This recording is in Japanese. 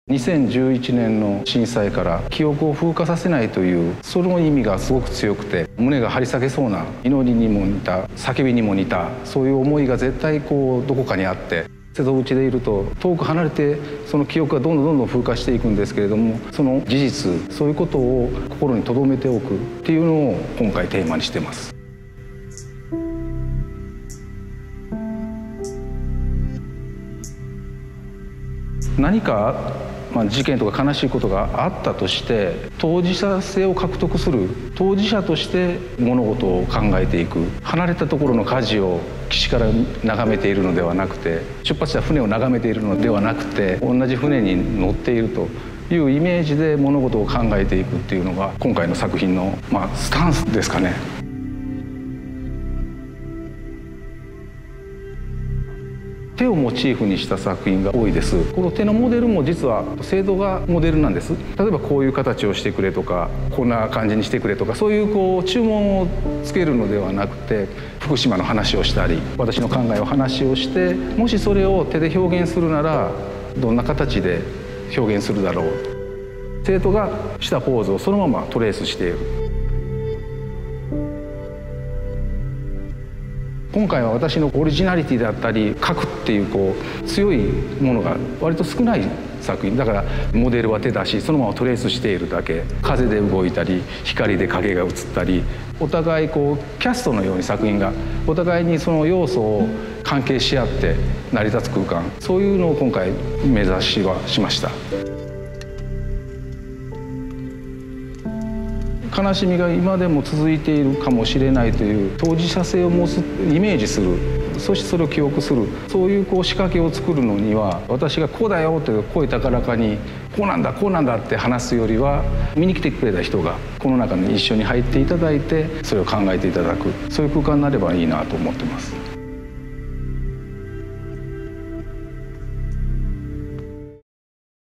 2011年の震災から記憶を風化させないというその意味がすごく強くて、胸が張り裂けそうな、祈りにも似た、叫びにも似た、そういう思いが絶対どこかにあって、瀬戸内でいると遠く離れてその記憶がどんどん風化していくんですけれども、その事実、そういうことを心に留めておくっていうのを今回テーマにしてます。何か事件とか悲しいことがあったとして、当事者性を獲得する、当事者として物事を考えていく、離れたところの舵を岸から眺めているのではなくて、出発した船を眺めているのではなくて、同じ船に乗っているというイメージで物事を考えていくっていうのが今回の作品のスタンスですかね。手をモチーフにした作品が多いです。この手のモデルも実は生徒がモデルなんです。例えばこういう形をしてくれとか、こんな感じにしてくれとか、そういう注文をつけるのではなくて、福島の話をしたり、私の考えを話をして、もしそれを手で表現するならどんな形で表現するだろう、生徒がしたポーズをそのままトレースしている。今回は私のオリジナリティであったり核っていう強いものが割と少ない作品だから、モデルは手だしそのままトレースしているだけ、風で動いたり光で影が映ったり、お互いキャストのように作品がお互いにその要素を関係し合って成り立つ空間、そういうのを今回目指しました。悲しみが今でも続いているかもしれないという当事者性を持つ、イメージする、そしてそれを記憶する、そういう仕掛けを作るのには、私がこうだよって声高らかにこうなんだこうなんだって話すよりは、見に来てくれた人がこの中に一緒に入っていただいてそれを考えていただく、そういう空間になればいいなと思ってます。